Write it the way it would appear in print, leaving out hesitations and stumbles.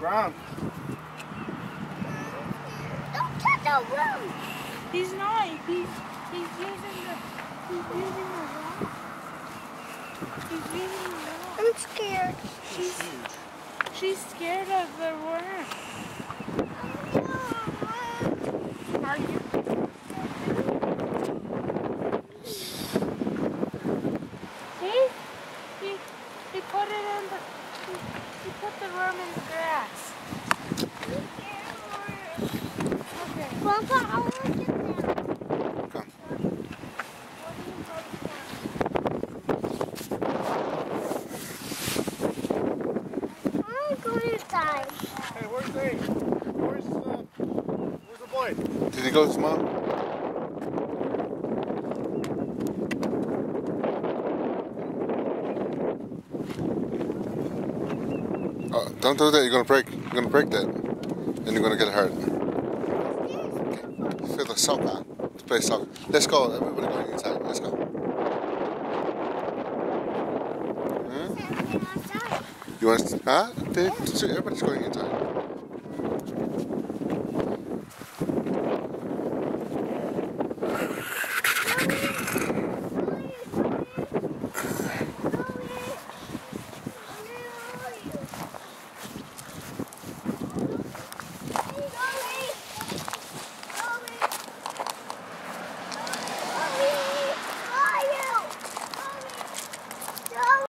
ground. Don't touch the room. He's not. He's using the rock. He's using the rock. I'm scared. She's scared of the worm. Are you? See? He put it in the. He put the worm in the grass. Okay. Grandpa, I want to get there. Come. I'm going inside. Hey, where's Dave? Where's the boy? Did he go with his mom? Don't do that. You're gonna break that, and you're gonna get hurt. Feel the soccer. Let's play soccer. Let's go. Everybody going inside. Let's go. You want? Huh? Everybody's going inside.